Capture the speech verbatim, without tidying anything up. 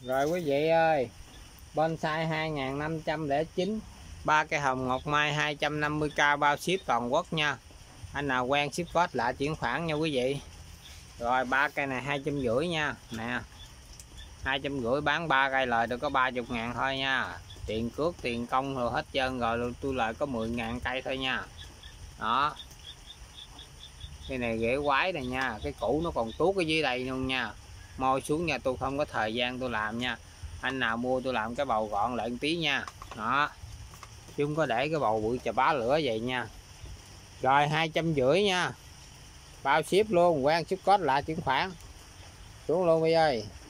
Rồi quý vị ơi, bonsai hai nghìn năm trăm lẻ chín, ba cây hồng ngọc mai hai trăm năm mươi k bao ship toàn quốc nha. Anh nào quen ship code lại chuyển khoản nha quý vị. Rồi ba cây này hai trăm rưỡi nha. Nè, hai trăm rưỡi bán ba cây lời được có ba mươi ngàn thôi nha. Tiền cước, tiền công rồi hết trơn rồi, tôi lời có mười ngàn cây thôi nha. Đó. Cái này rễ quái này nha, cái củ nó còn tuốt ở dưới đây luôn nha. Moi xuống nha, tôi không có thời gian tôi làm nha. Anh nào mua tôi làm cái bầu gọn lại một tí nha. Đó, chứ không có để cái bầu bụi chà bá lửa vậy nha. Rồi hai trăm rưỡi nha, bao ship luôn, quen ship code lại chuyển khoản xuống luôn bây ơi.